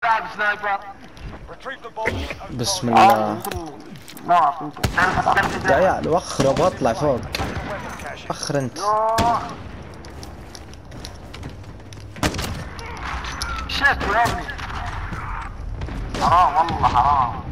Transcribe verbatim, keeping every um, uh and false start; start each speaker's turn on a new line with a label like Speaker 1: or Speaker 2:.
Speaker 1: سنايبر.
Speaker 2: بسم الله.
Speaker 1: ما اعطيك
Speaker 2: يا عيال وخر بطلع فوق. وخر انت.
Speaker 1: شت يا ابني. حرام والله حرام.